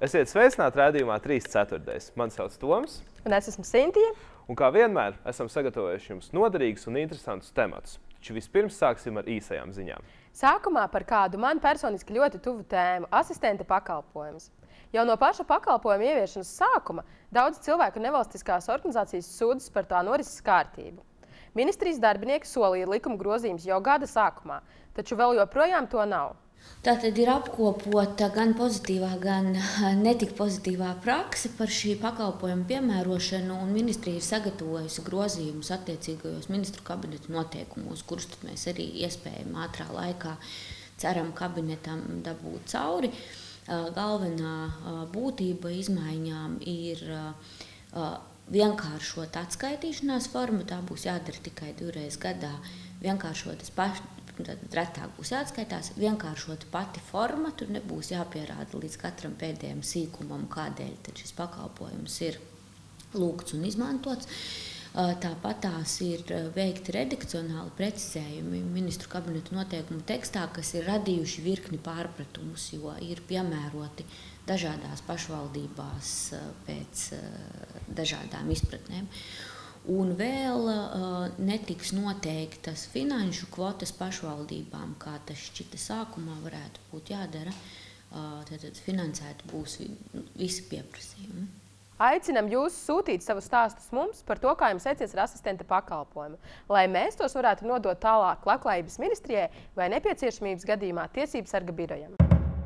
Esiet sveicināti raidījumā 3/4. Mani sauc Toms. Un es esmu Sintija. Un kā vienmēr esam sagatavojuši jums noderīgus un interesantus tematus. Taču vispirms sāksim ar īsajām ziņām. Sākumā par kādu man personiski ļoti tuvu tēmu – asistenta pakalpojums. Jau no paša pakalpojuma ieviešanas sākuma daudz cilvēku nevalstiskās organizācijas sūdzas par tā norises kārtību. Ministrijas darbinieki solīja likuma grozījumus jau gada sākumā, taču vēl joprojām to nav. Tātad ir apkopota gan pozitīvā, gan netik pozitīvā prakse par šī pakalpojuma piemērošanu, un ministrija ir sagatavojusi grozījumus attiecīgajos ministru kabineta noteikumos, kurus mēs arī iespējami ātrā laikā ceram kabinetam dabūt cauri. Galvenā būtība izmaiņām ir vienkāršot atskaitīšanās formu, tā būs jādara tikai 2 reizes gadā, vienkāršotas retāk būs jāatskaitās, vienkāršot pati forma, tur nebūs jāpierāda līdz katram pēdējiem sīkumam, kādēļ tad šis pakalpojums ir lūgts un izmantots. Tāpat tās ir veikti redakcionāli precizējumi ministru kabineta noteikumu tekstā, kas ir radījuši virkni pārpratumus, jo ir piemēroti dažādās pašvaldībās pēc dažādām izpratnēm. Un vēl netiks noteiktas finanšu kvotas pašvaldībām, kā tas šķita sākumā varētu būt jādara. Tad finansēti būs visi pieprasījumi. Aicinam jūs sūtīt savus stāstus mums par to, kā jums veicies ar asistenta pakalpojumu, lai mēs tos varētu nodot tālāk Labklājības ministrijai vai nepieciešamības gadījumā Tiesību sarga birojam.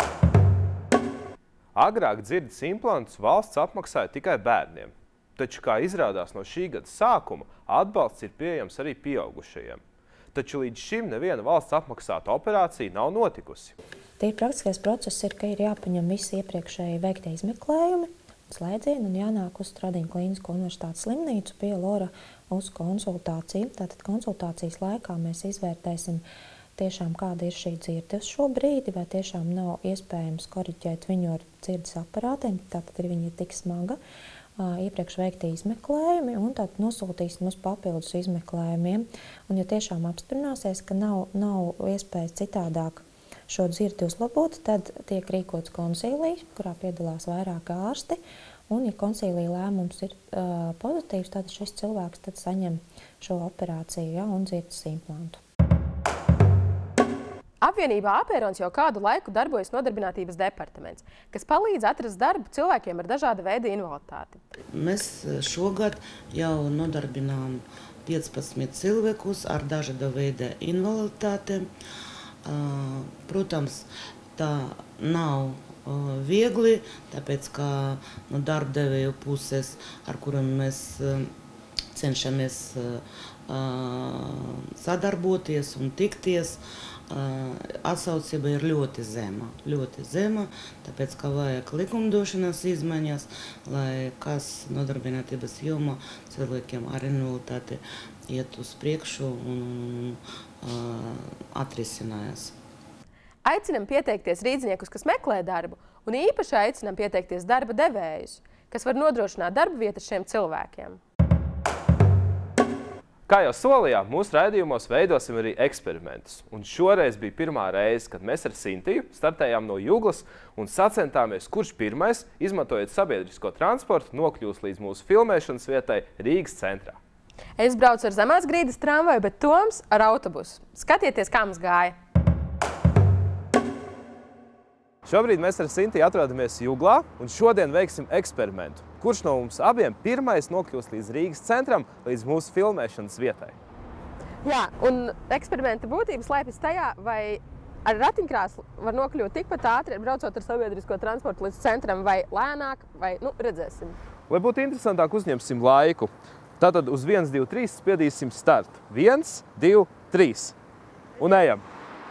Agrāk dzirdes implantus valsts apmaksāja tikai bērniem. Taču, kā izrādās no šī gada sākuma, atbalsts ir pieejams arī pieaugušajiem. Taču līdz šim neviena valsts apmaksāta operācija nav notikusi. Tīri praktiskais process ir, ka ir jāpaņem visi iepriekšēji veiktie izmeklējumi, slēdzieni un jānāk uz Stradiņu Klīnisko universitātes slimnīcu pie Lora uz konsultāciju. Tātad konsultācijas laikā mēs izvērtēsim tiešām, kāda ir šī dzirde uz šo brīdi, vai tiešām nav iespējams koriģēt viņu ar dzirdes aparātiem, tātad viņa ir tik smaga. Iepriekš veikti izmeklējumi un tad nosūtīsim uz papildus izmeklējumiem. Un, ja tiešām apstiprināsies, ka nav iespējas citādāk šo dzirdi uzlabot, tad tiek rīkots konsīlija, kurā piedalās vairāk ārsti. Un, ja konsīlija lēmums ir pozitīvs, tad šis cilvēks tad saņem šo operāciju un dzirdes implantu. Apvienībā Apērons jau kādu laiku darbojas Nodarbinātības departaments, kas palīdz atrast darbu cilvēkiem ar dažāda veida invaliditāti. Mēs šogad jau nodarbinām 15 cilvēkus ar dažāda veida invaliditātēm. Protams, tā nav viegli, tāpēc, ka no darbdevēju puses, ar kuriem mēs cenšamies sadarboties un tikties, atsaucība ir ļoti zema, tāpēc, ka vajag likumdošanas izmaiņas, lai kas nodarbinātības jomā cilvēkiem ar invaliditāti iet uz priekšu un atrisinājās. Aicinam pieteikties rīdzniekus, kas meklē darbu, un īpaši aicinam pieteikties darba devējus, kas var nodrošināt darba vietas šiem cilvēkiem. Kā jau solījām, mūsu raidījumos veidosim arī eksperimentus. Un šoreiz bija pirmā reize, kad mēs ar Sintiju startējām no Juglas un sacentāmies, kurš pirmais, izmantojot sabiedrisko transportu, nokļūs līdz mūsu filmēšanas vietai Rīgas centrā. Es braucu ar Zemās Grīdas tramvaju, bet Toms ar autobusu. Skatieties, kā mums gāja! Šobrīd mēs ar Sintiju atrodamies Juglā un šodien veiksim eksperimentu. Kurš no mums abiem pirmais nokļūs līdz Rīgas centram, līdz mūsu filmēšanas vietai? Jā, un eksperimenta būtība slēpjas tajā, vai ar ratiņkrēslu var nokļūt tikpat ātri, braucot ar sabiedrisko transportu līdz centram, vai lēnāk, vai, redzēsim. Lai būtu interesantāk, uzņemsim laiku. Tātad uz 1, 2, 3 spiedīsim start. 1, 2, 3. Un ejam!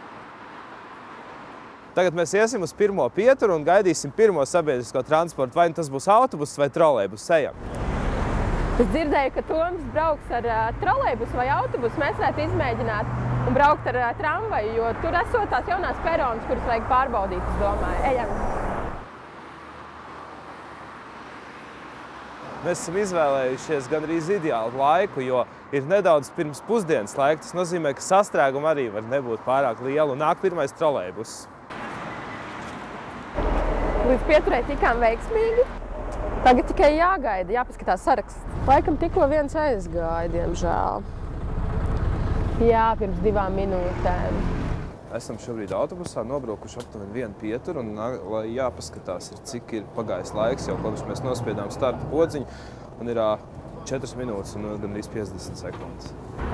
Tagad mēs iesim uz pirmo pieturu un gaidīsim pirmo sabiedrisko transportu. Vai tas būs autobus vai trolejbus. Ejam! Es dzirdēju, ka Toms brauks ar trolejbusu vai autobusu. Mēs varētu izmēģināt un braukt ar tramvaju, jo tur esot tās jaunās peronas, kuras vajag pārbaudīt, es domāju. Ejam! Mēs esam izvēlējušies gandrīz ideālu laiku, jo ir nedaudz pirms pusdienas laika. Tas nozīmē, ka sastrēguma arī var nebūt pārāk liela un nāk pirmais trolejbus. Līdz pieturē tikām veiksmīgi. Tagad tikai jāgaida, jāpaskatās saraksts. Laikam tikko viens aizgāja, diemžēl. Jā, pirms 2 minūtēm. Esam šobrīd autobusā, nobraukuši aptuveni 1 pieturu, un lai jāpaskatās, cik ir pagājis laiks, jau kopš mēs nospiedām starta podziņu, un ir 4 minūtes un gandrīz 50 sekundes.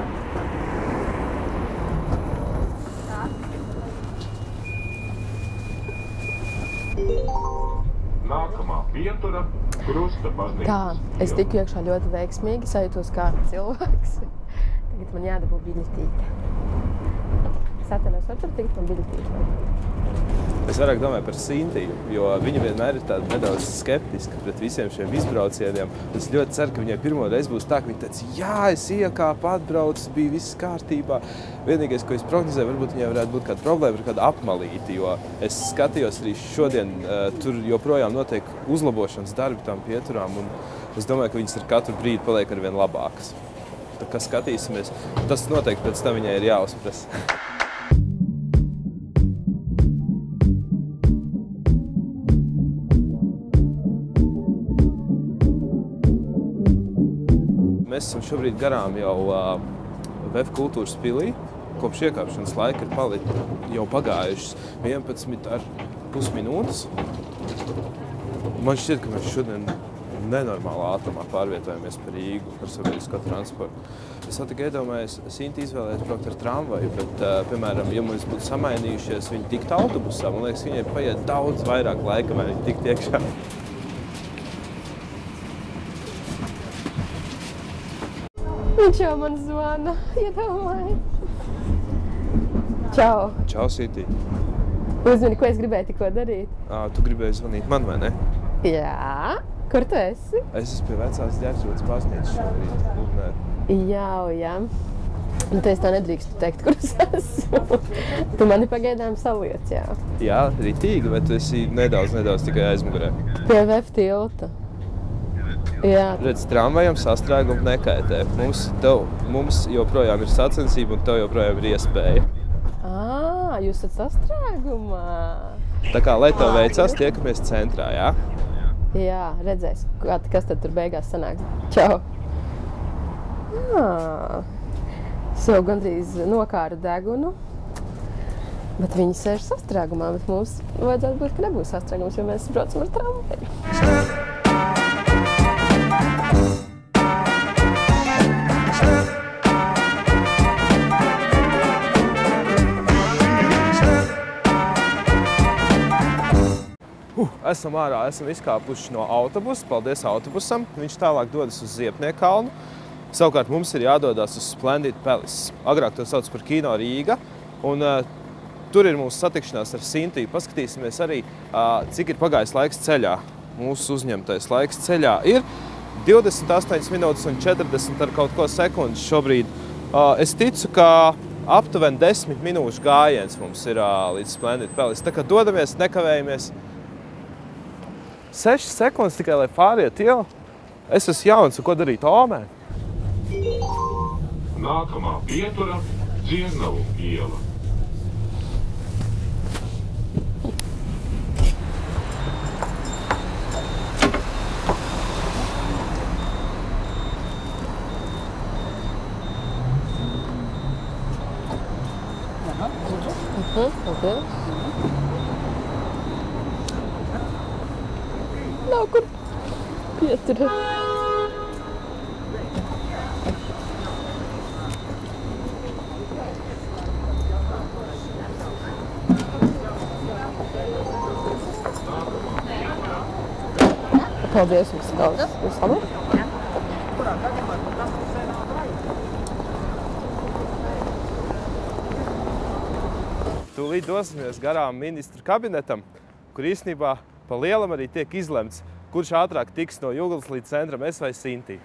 Nākamā pietura – Krusta baznīca. Tā, es tiku iekšā ļoti veiksmīgi, sajūtos kā cilvēks. Tagad man jādabū biļetīte. Satanēs var tur tagad man biļetīte. Es vairāk domāju par Sintiju, jo viņa vienmēr ir tāda nedaudz skeptiska pret visiem šiem izbraucieniem. Es ļoti ceru, ka viņai pirmo reizi būs tā, ka viņa teica, jā, es iekāpu, atbraucu, bija viss kārtībā. Vienīgais, ko es prognozēju, varbūt viņai varētu būt kāda problēma ar kādu apmalīti, jo es skatījos arī šodien, tur joprojām notiek uzlabošanas darbi tām pieturām, un es domāju, ka viņas ar katru brīdi paliek arvien labākas. Tā kā skatīsimies, tas noteikti pēc tam viņai ir jāuzprasa. Mēs esam šobrīd garām jau VF kultūras pilī. Kopš iekāpšanas laika ir jau pagājušas 11,5 minūtes. Man šķiet, ka mēs šodien nenormālā ātrumā pārvietojamies pa Rīgu ar sabiedrisko transportu. Es vēl tikai iedomājos, Sinti izvēlēties braukt ar tramvaju, bet, piemēram, ja mēs būtu samainījušies, viņi tiktu autobusā, man liekas, viņai paiet daudz vairāk laika, vai viņi tiktu iekšā. Viņš jau man zvana, iedomāji. Čau. Čau, Sinti. Uzmini, ko es gribēju tikko darīt? Tu gribēji zvanīt man, vai ne? Jā. Kur tu esi? Es esmu pie vecās Ģerzrodas baznīcas šobrīd. Jā. Nu, tu es tā nedrīkstu teikt, kur es esmu. Tu mani pagaidām saliec, jā. Jā, ritīgi, vai tu esi nedaudz tikai aizmugurē? Pie VF tilta. Jā. Redz, tramvajam sastrēgumu nekaitē. Mums joprojām ir sacensība un tev joprojām ir iespēja. Jūs esat sastrēgumā? Tā kā, lai tev veicās, tiekamies centrā, jā? Jā, redzēs, kas tad tur beigās sanāks. Čau! Sev gandrīz nokāra degunu, bet viņi sēž sastrēgumā, bet mums vajadzētu būt, ka nebūs sastrēgums, jo mēs braucam ar tramvaju. Esam ārā, esam izkāpuši no autobusa, paldies autobusam. Viņš tālāk dodas uz Ziepnieku kalnu. Savukārt mums ir jādodas uz Splendid Palace. Agrāk to sauc par Kino Rīga. Un tur ir mūsu satikšanās ar Sintiju. Paskatīsimies arī, cik ir pagājis laiks ceļā. Mūsu uzņemtais laiks ceļā ir 28 minūtes un 40 ar kaut ko sekundes šobrīd. Es ticu, ka aptuveni 10 minūšu gājiens mums ir līdz Splendid Palace. Tā kā dodamies, nekavējamies. 6 sekundes tikai, lai pāriet ielu. Es esmu jauns, un ko darīt Omē? Nākamā pietura – Dzirnavu iela. Okay. Nav kur pieturēt. Paldies jums daudz. Jūs labi? Tūlīt dosimies garām ministru kabinetam, kur īstenībā pa lielam arī tiek izlemts, kurš ātrāk tiks no Juglas līdz centram, es vai Sinti.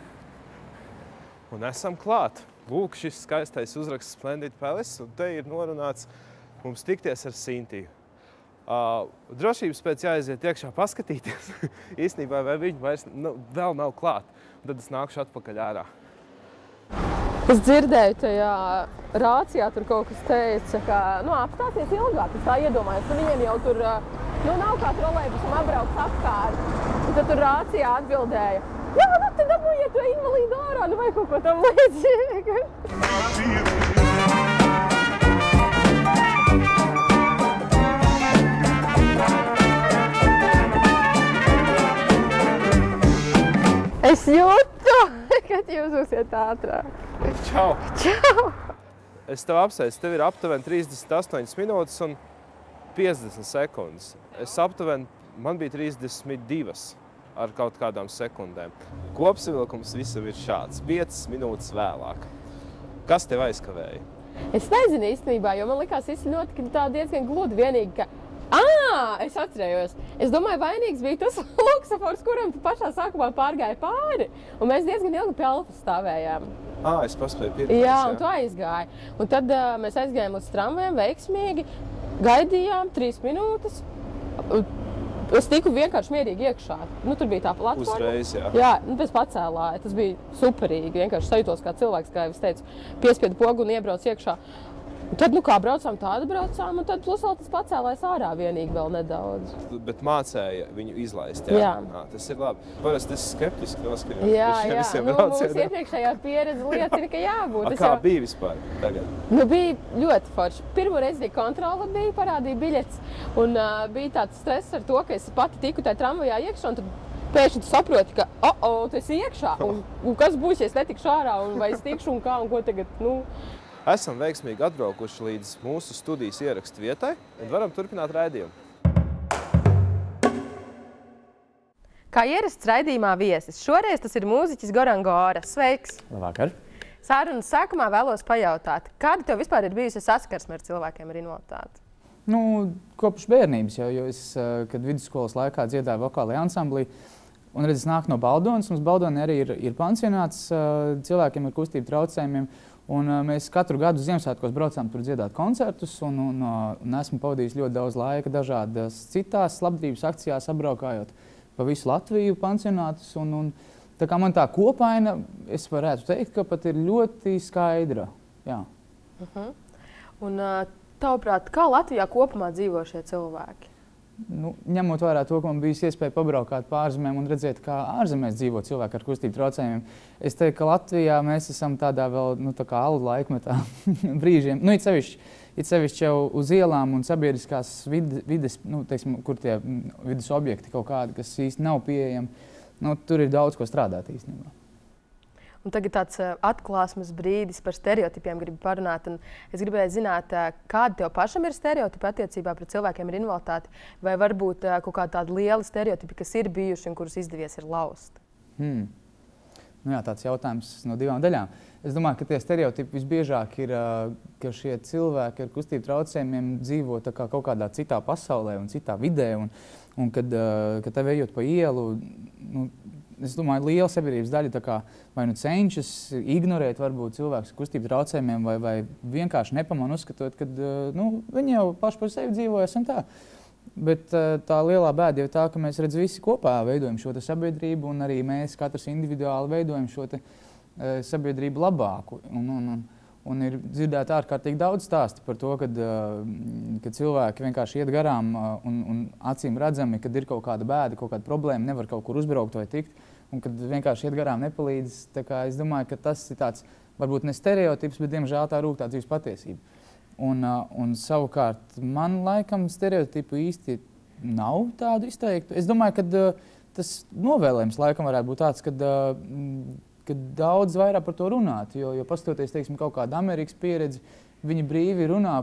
Un esam klāt. Lūk, šis skaistais uzraksts Splendid Palace, un te ir norunāts mums tikties ar Sintiju. Drošības pēc jāaiziet iekšā paskatīties. Īstenībā vai viņi vairs vēl nav klāt. Un tad es nākšu atpakaļ ārā. Es dzirdēju tajā rācijā, tur kaut kas teica, ka apstāsies ilgāk. Es tā iedomājos, ka viņiem jau tur Nu, nav kā trolejbusam apbraukt apkārt. Un tad tur rācijā atbildēja, jā, nu, tad dabūjiet to invalīdu ārā, nu, vai kaut ko tam līdzīgu. Es jūtu, kad jūs būsiet ātrāk. Čau! Čau! Es tev apsveicu, tev ir aptuveni 38 minūtes un 50 sekundes. Man bija 32 ar kaut kādām sekundēm. Kopsavilkums visam ir šāds, 5 minūtes vēlāk. Kas tev aizkavēja? Es nezinu īstenībā, jo man likās notika tā diezgan gludi vienīgi, ka es atcerējos. Es domāju, vainīgs bija tas luksafors, kuram tu pašā sākumā pārgāja pāri. Un mēs diezgan ilgi pie Alfas stāvējām. Es paspēju pirmais. Jā, un tu aizgāji. Un tad mēs aizgājām līdz tramvajam veiksmīgi, gaidījām 3 minūtes. Es tiku vienkārši mierīgi iekšā. Nu, tur bija tā platforma. Uzreiz, jā. Jā, nu, bez pacēlāja. Tas bija superīgi. Vienkārši sajūtos kā cilvēks, kā jau es teicu, piespiedu pogu un iebrauc iekšā. Un tad, nu kā braucām, tāda braucām, un tad plus vēl tas pacēlājs ārā vienīgi vēl nedaudz. Bet mācēja viņu izlaist, jā? Jā. Tas ir labi. Parasti es skeptiski noskaņoju. Jā, nu, mums iepriekšējā pieredze liecina, ka jābūt. Kā bija vispār tagad? Nu, bija ļoti forši. Pirmo reizi bija kontrole, parādīja biļetes, un bija tāds stress ar to, ka es pati tiku tajā tramvajā iekšā, un tad pēkšņi tu saproti, ka tu esi iekšā, un kas būs, ja es netikšu ārā, un vai es tikšu, un kā, un ko tagad, nu. Esam veiksmīgi atbraukuši līdz mūsu studijas ierakstu vietai un varam turpināt raidījumu. Kā ierasts raidījumā viesis, šoreiz tas ir mūziķis Goran Gora. Sveiks! Labvakar! Sārunas sākumā vēlos pajautāt, kāda tev vispār ir bijusi saskarsme ar cilvēkiem ar invaliditāti? Nu, kopš bērnības jau, jo es, kad vidusskolas laikā dziedāju vokālajā ansamblī, un redz, es nāku no Baldonas, mums Baldona arī ir pansionāts cilvēkiem ar kustību traucējumiem. Un mēs katru gadu Ziemassvētkos braucām tur dziedāt koncertus, un esmu pavadījis ļoti daudz laika dažādas citās labdarības akcijās, apbraukājot pa visu Latviju pansionātus. Tā kā man tā kopaina, es varētu teikt, ka pat ir ļoti skaidra. Jā. Un tavuprāt, kā Latvijā kopumā dzīvo šie cilvēki? Nu, ņemot vērā to, ka man bijis iespēja pabraukāt pa ārzemēm un redzēt, kā ārzemēs dzīvo cilvēki ar kustību traucējumiem, es teiktu, ka Latvijā mēs esam tādā vēl, nu, tā kā alu laikmetā brīžiem. Nu, it sevišķi jau uz ielām un sabiedriskās vides, nu, teiksim, kur tie vides objekti kaut kādi, kas īsti nav pieejami, nu, tur ir daudz ko strādāt īstenībā. Un tagad tāds atklāsmes brīdis par stereotipiem gribu parunāt. Un es gribēju zināt, kādi tev pašam ir stereotipi attiecībā pret cilvēkiem ar invaliditāti, vai varbūt kaut kādi tādi lieli stereotipi, kas ir bijuši un kurus izdevies ir laust? Nu jā, tāds jautājums no 2 daļām. Es domāju, ka tie stereotipi visbiežāk ir, ka šie cilvēki ar kustību traucējumiem dzīvo tā kā kaut kādā citā pasaulē un citā vidē. Un kad tev ejot pa ielu, nu, es domāju, liela sabiedrības daļa tā kā vai nu cenšas ignorēt varbūt cilvēkus ar kustību traucējumiem vai vienkārši nepamana uzskatot, ka nu, viņi jau paši par sevi dzīvo, esam tā. Bet tā lielā bēda jau tā, ka mēs redz visi kopā veidojam šo sabiedrību un arī mēs katrs individuāli veidojam šo sabiedrību labāku. Un ir dzirdēt ārkārtīgi daudz stāsti par to, kad cilvēki vienkārši iet garām un acīm redzami, kad ir kaut kāda bēda, kaut kāda problēma, nevar kaut kur uzbraukt vai tikt, un kad vienkārši iet garām nepalīdz. Tā kā es domāju, ka tas ir tāds, varbūt ne stereotips, bet diemžēl tā rūk tā dzīves patiesība. Un savukārt man laikam stereotipu īsti nav tādu izteiktu. Es domāju, ka tas novēlējums laikam varētu būt tāds, kad daudz vairāk par to runāt, jo paskatoties, teiksim, kaut kādu Amerikas pieredzi, viņi brīvi runā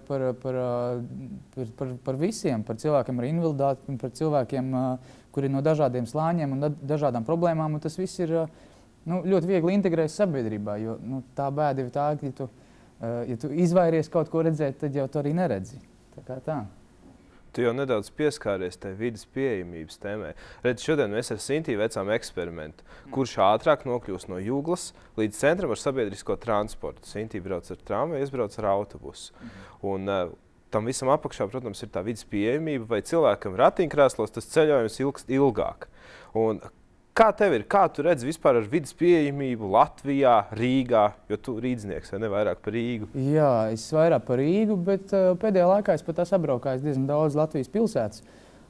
par visiem, par cilvēkiem ar invaliditāti, par cilvēkiem, kuri no dažādiem slāņiem un dažādām problēmām, un tas viss ir ļoti viegli integrēs sabiedrībā, jo tā bēda ir tā, ka ja tu izvairies kaut ko redzēt, tad jau tu arī neredzi. Tā kā tā. Tu jau nedaudz pieskāries tai vidas pieejamības tēmai. Redz, šodien mēs ar Sintiju veicām eksperimentu, kurš ātrāk nokļūs no Juglas līdz centram ar sabiedrisko transportu. Sintija brauc ar tramvaju, es braucu ar autobusu. Un tam visam apakšā, protams, ir tā vidas pieejamība, vai cilvēkam ratiņkrēslos tas ceļojums ilgst ilgāk. Un kā tev ir? Kā tu redzi vispār ar vidas pieejamību Latvijā, Rīgā? Jo tu rīdznieks, vai ne vairāk par Rīgu? Jā, es vairāk par Rīgu, bet pēdējā laikā es pat esmu apbraukājis diezgan daudz Latvijas pilsētas.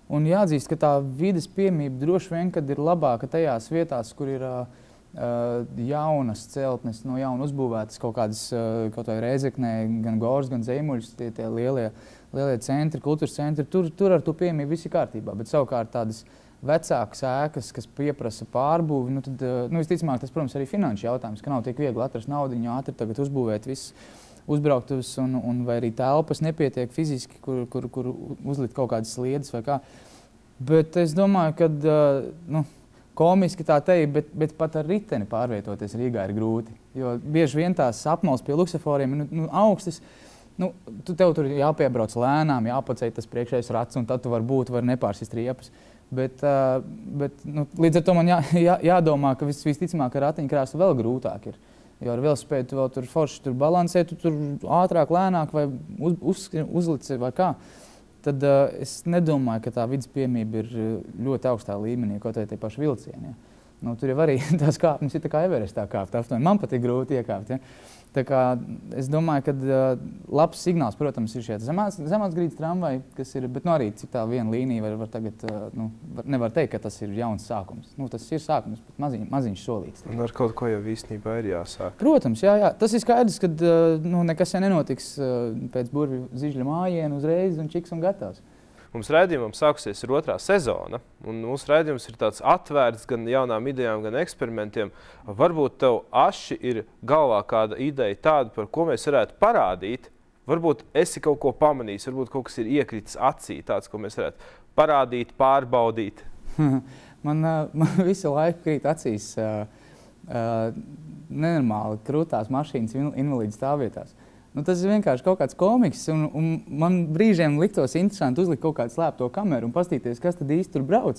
Un jāatzīst, ka tā vides piemība droši vien, kad ir labāka tajās vietās, kur ir jaunas celtnes, no jauna uzbūvētas kaut kādas, kaut vai Rēzeknē, gan Gors, gan Zeimuļs, tie lielie centri, kultūras centri, tur ar to piemību viss ir kārtībā. Bet savukārt tādas vecākas ēkas, kas pieprasa pārbūvi, tad, visticamāk, tas, protams, arī finanšu jautājums, ka nav tik viegli atrast naudiņu, ātri tagad uzbūvēt viss uzbrauktuves un vai arī telpas nepietiek fiziski, kur uzlikt kaut kādas sliedes vai kā. Bet es domāju, ka komiski tā teikt, bet pat ar riteni pārvietoties Rīgā ir grūti. Jo bieži vien tās apmales pie luksaforiem augstas, tev tur jāpiebrauc lēnām, jāpaceļ tas priekšējais rats, un tad tu var nepārsist riepas. Bet līdz ar to man jādomā, ka visticamāk ar ratiņkrēslu vēl grūtāk ir. Jo ar velosipēdu tu vēl tur forši balansē, tu tur ātrāk, lēnāk vai uzlici vai kā. Tad es nedomāju, ka tā vidas piemība ir ļoti augstā līmenī, kaut vai tie paši vilcieni. Ja. Tur jau arī tās kāpnes ir tā kā Everestā kāpt. Man pat ir grūti iekāpt. Ja. Tā kā es domāju, ka labs signāls, protams, ir šie zemās grīdas tramvaji, kas ir, bet arī cik tā viena līnija var tagad, nevar teikt, ka tas ir jauns sākums. Tas ir sākums, bet maziņš solīts. Un ar kaut ko jau īstenībā ir jāsāk. Protams, jā. Tas ir skaidrs, ka nekas nenotiks pēc burvju zižļa mājiena uzreiz un čiks un gatavs. Mums raidījumam sākusies ir 2. sezona, un mūsu raidījums ir tāds atvērts gan jaunām idejām, gan eksperimentiem. Varbūt tev aši ir galvā kāda ideja tāda, par ko mēs varētu parādīt. Varbūt esi kaut ko pamanījis, varbūt kaut kas ir iekritis acī, tāds, ko mēs varētu parādīt, pārbaudīt. Man visu laiku krīt acīs nenormāli krūtās mašīnas invalīdu stāvvietās. Tas ir vienkārši kaut kāds komiks, un man brīžiem liktos interesanti uzlikt kaut kādu slēpto kameru un pastīties, kas tad īsti tur brauc.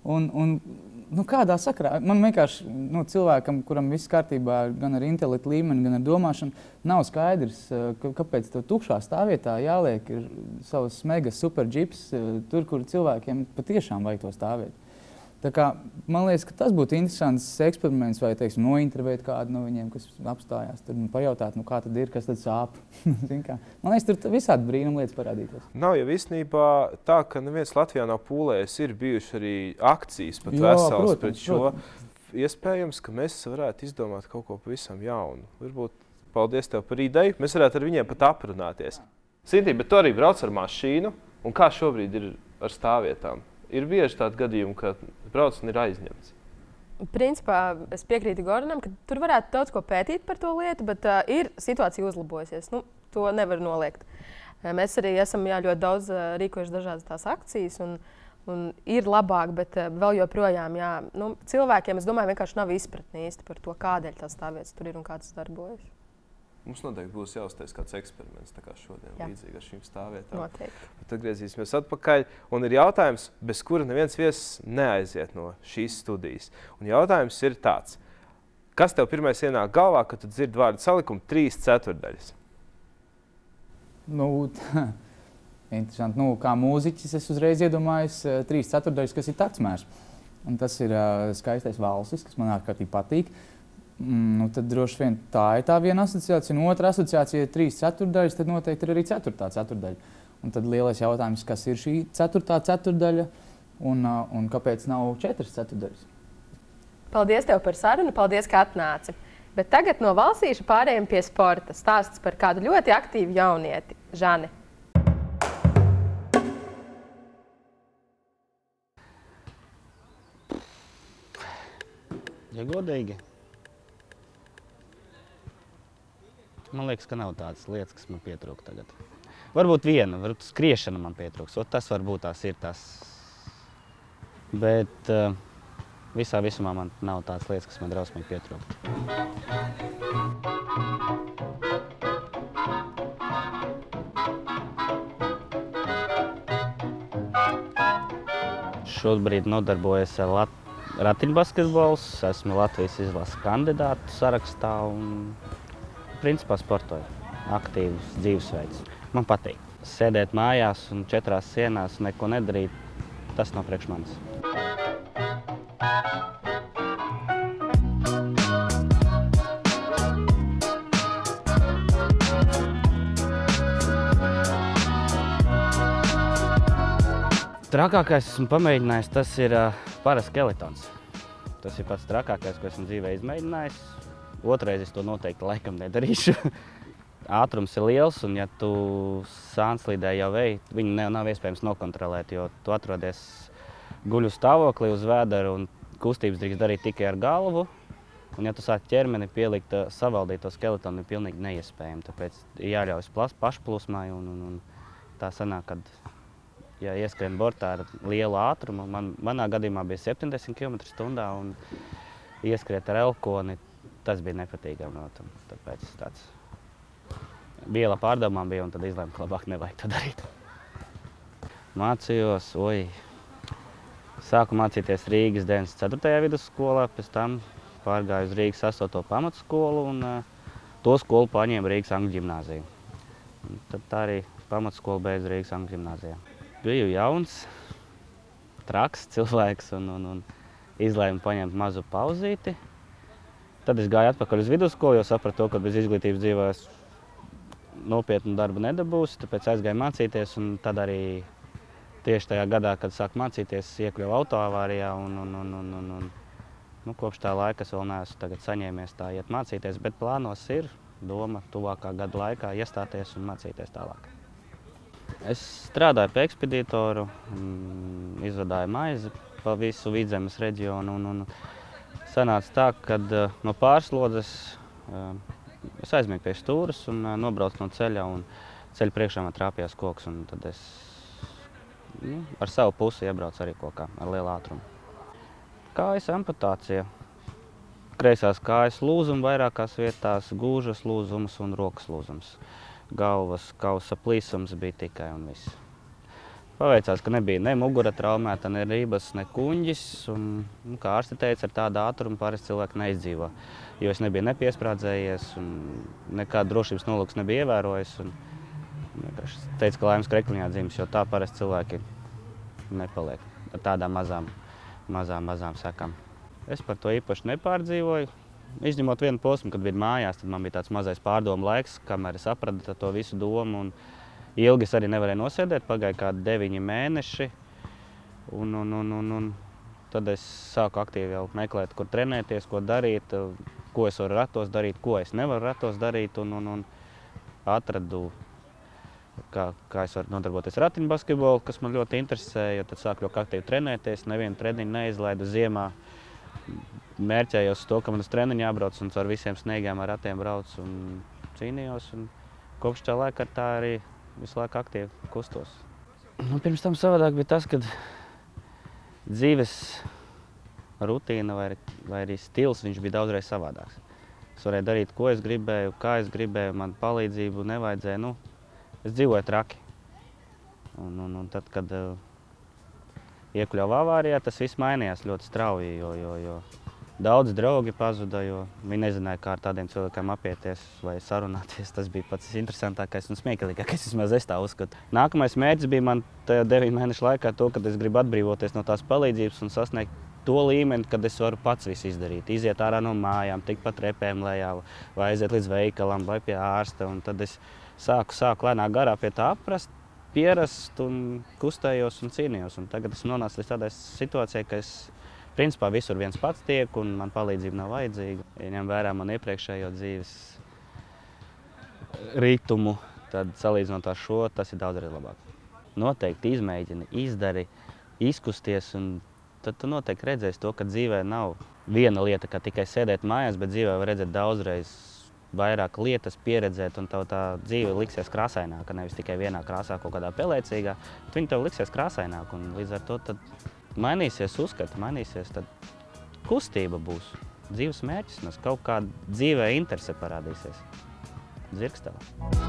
Kādā sakarā? Man vienkārši cilvēkam, kuram viss kārtībā gan ar intelektu līmeni, gan ar domāšanu, nav skaidrs, kāpēc tev tukšā stāvvietā jāliek ir savs mega super džips tur, kur cilvēkiem patiešām vajag to stāvēt. Tā kā, man liekas, ka tas būtu interesants eksperiments vai, nointervēt kādu no viņiem, kas apstājās, tur pajautāt, kā tad ir, kas tad sāp. Man liekas, tur visādi brīnum lietas parādītos. Nav jau īstenībā tā, ka neviens Latvijā nav pūlējis, ir bijuši arī akcijas pat veselas pret šo. Iespējams, ka mēs varētu izdomāt kaut ko pavisam jaunu. Varbūt paldies tev par ideju. Mēs varētu ar viņiem pat aprunāties. Sintī, bet tu arī brauc ar mašīnu, un kā šobrīd ir ar stāvvietām? Ir bieži tādi gadījumi, ka brauc un ir aizņemts. Principā es piekrītu Gordanam, ka tur varētu daudz ko pētīt par to lietu, bet ir situācija uzlabojusies. To nevar noliegt. Mēs arī esam ļoti daudz rīkojuši dažādas tās akcijas un ir labāk, bet vēl joprojām cilvēkiem, es domāju, vienkārši nav izpratne īsti par to, kādēļ tās stāvvietas tur ir un kā tas darbojas. Mums noteikti būs jāuztais kāds eksperiments, tā kā šodien līdzīgi ar šīm stāvvietām. Noteikti. Bet atgriezīsimies atpakaļ. Un ir jautājums, bez kura neviens viesis neaiziet no šīs studijas. Un jautājums ir tāds. Kas tev pirmais ienāk galvā, kad tu dzirdi vārdu salikumu 3/4? Interesanti. Kā mūziķis es uzreiz iedomājos 3/4, kas ir taktsmērs. Un tas ir skaistais valsis, kas man ārkārtīgi patīk. Tad droši vien tā ir tā viena asociācija. Un otra asociācija ir 3/4, tad noteikti ir arī 4/4. Un tad lielais jautājums, kas ir šī 4/4 un kāpēc nav 4/4? Paldies tev par sarunu, paldies, ka atnāci. Bet tagad no valsīša pārējiem pie sporta. Stāsts par kādu ļoti aktīvu jaunieti, Žani. Ja godīgi, man liekas, ka nav tādas lietas, kas man pietrūk tagad. Varbūt viena, varbūt skriešana man pietrūks. Tas varbūt tās ir tas. Bet visā visumā man nav tādas lietas, kas man drausmīgi pietrūk. Šobrīd nodarbojos ar ratiņbasketbols. Esmu Latvijas izlases kandidātu sarakstā un principā sportoju. Aktīvs dzīvesveids. Man patīk sēdēt mājās un 4 sienās neko nedarīt. Tas nav priekš manis. trakākais esmu pamēģinājis, tas ir paraskeletons. Tas ir pats trakākais, ko esmu dzīvē izmēģinājis. Otrais es to noteikti laikam nedarīšu. Ātrums ir liels, un ja tu sānslīdē jau ej, viņu nav iespējams nokontrolēt, jo tu atrodies guļu stāvoklī uz vēdera, un kustības drīkst darīt tikai ar galvu. Un ja tu sāc ķermeni pielikt, savaldīt to skeletonu, ir pilnīgi neiespējami. Tāpēc ir jāļaujas pašplūsmai, un tā sanāk, kad ja ieskrien bortā ar lielu ātrumu, manā gadījumā bija 70 km/h, un ieskriet ar elkoni, tas bija nepatīkami. Tāpēc tāds viela pārdomām bija, un tad izlēmu, ka labāk nevajag to darīt. Mācījos, sāku mācīties Rīgas 94. vidusskolā, pēc tam pārgāju uz Rīgas 8. pamatskolu, un to skolu paņēmu Rīgas Angļu ģimnāziju. Tad tā arī pamatskolu beidzu Rīgas Angļu ģimnāzijā. Biju jauns, traks cilvēks, un izlēmu paņemt mazu pauzīti. Tad es gāju atpakaļ uz vidusskolu, jo sapratu to, ka bez izglītības dzīvē es nopietnu darbu nedabūsi, tāpēc aizgāju mācīties, un tad arī tieši tajā gadā, kad sāku mācīties, iekļuvu autoavārijā, un kopš tā laika es vēl neesmu tagad saņēmies tā iet mācīties, bet plānos ir doma tuvākā gada laikā iestāties un mācīties tālāk. Es strādāju pie ekspedītoru, izvadāju maizi pa visu Vidzemes reģionu, un sanāca tā, kad no pārslodzes es aizmiegu pie stūras un nobraucu no ceļa, un ceļa priekšā man trāpījās koks, un tad es ar savu pusi iebraucu arī kokā ar lielu ātrumu. Kājas amputācija. Kreisās kājas lūzumi vairākās vietās, gūžas lūzums un rokas lūzums. Galvas kausa plīsums bija tikai un viss. Paveicās, ka nebija ne mugura traumēta, ne rības, ne kuņģis, un kā ārsti teica, ar tādu ātrumu parasti cilvēki neizdzīvo. Jo es nebiju nepiesprādzējies, un nekādu drošības nolūks nebija ievērojis, un teica, ka laimes krekliņā dzimis, jo tā parasti cilvēki nepaliek ar tādām mazām sekām. Es par to īpaši nepārdzīvoju. Izņemot vienu posmu, kad biju mājās, tad man bija tāds mazais pārdomu laiks, kamēr es sapratu to visu domu. Un ilgi es arī nevarēju nosēdēt, pagāja kādi 9 mēneši. Un tad es sāku aktīvi jau meklēt, kur trenēties, ko darīt, ko es varu ratos darīt, ko es nevaru ratos darīt. Un atradu, kā es varu nodarboties ratiņbasketbolu, kas man ļoti interesēja. Tad sāku ļoti aktīvi trenēties, nevienu treniņu neizlaidu ziemā. Mērķējos to, ka man uz treniņu jābrauc un ar visiem sniegiem ar ratiem brauc un cīnījos. Un kopš tā laika ar tā arī visu laiku aktīvi kustos. Pirms tam savādāk bija tas, kad dzīves rutīna vai arī stils viņš bija daudzreiz savādāks. Es varēju darīt, ko es gribēju, kā es gribēju, man palīdzību nevajadzēja. Es dzīvoju traki. Un tad, kad iekļuvu avārijā, tas viss mainījās ļoti strauji, jo daudz draugi pazuda, jo viņi nezināja, kā ar tādiem cilvēkiem apieties vai sarunāties. Tas bija pats interesantākais un smieklīgākais, vismaz es tā uzskatu. Nākamais mērķis bija man 9 mēnešu laikā to, kad es gribu atbrīvoties no tās palīdzības un sasniegt to līmeni, kad es varu pats visu izdarīt. Iziet ārā no mājām, tikt pa trepēm lejā, vai aiziet līdz veikalam, vai pie ārsta. Un tad es sāku lēnā garā pie tā aprast, pierast un kustējos un cīnījos. Un tagad esmu nonācis līdz tādai situācijai, ka es principā visur viens pats tiek un man palīdzība nav vajadzīga. Ja ņem vērā man iepriekšējo dzīves ritumu, tad salīdzinot ar šo, tas ir daudz arī labāk. Noteikti izmēģini, izdari, izkusties, un tad tu noteikti redzēsi to, ka dzīvē nav viena lieta, kā tikai sēdēt mājās, bet dzīvē var redzēt daudzreiz vairāk lietas, pieredzēt, un tev tā dzīve liksies krāsaināka, nevis tikai vienā krāsā kaut kādā pelēcīgā, bet viņa tev liksies krāsaināka, un līdz ar to tad mainīsies uzskati, mainīsies, tad kustība būs, dzīves mērķis, un kaut kāda dzīvē interese parādīsies. Dzirkstava.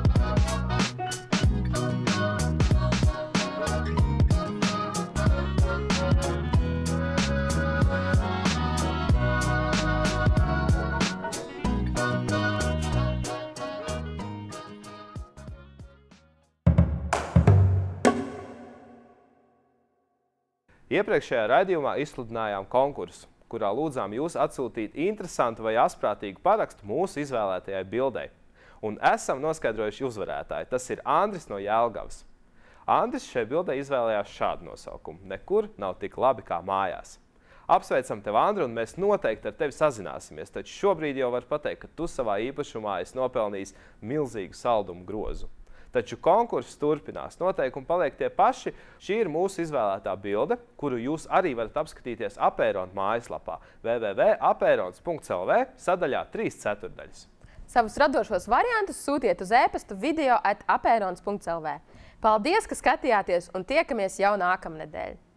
Iepriekšējā raidījumā izsludinājām konkursu, kurā lūdzām jūs atsūtīt interesantu vai asprātīgu parakstu mūsu izvēlētajai bildei. Un esam noskaidrojuši uzvarētāju. Tas ir Andris no Jelgavas. Andris šai bildē izvēlējās šādu nosaukumu – Nekur nav tik labi kā mājās. Apsveicam tev, Andri, un mēs noteikti ar tevi sazināsimies, taču šobrīd jau var pateikt, ka tu savā īpašumā esi nopelnījis milzīgu saldumu grozu. Taču konkurss turpinās, noteikumi paliek tie paši. Šī ir mūsu izvēlētā bilde, kuru jūs arī varat apskatīties Apērona mājaslapā www.apērons.lv sadaļā 3/4. Savus radošos variantus sūtiet uz e-pastu video@apērons.lv. Paldies, ka skatījāties un tiekamies jau nākamnedēļ!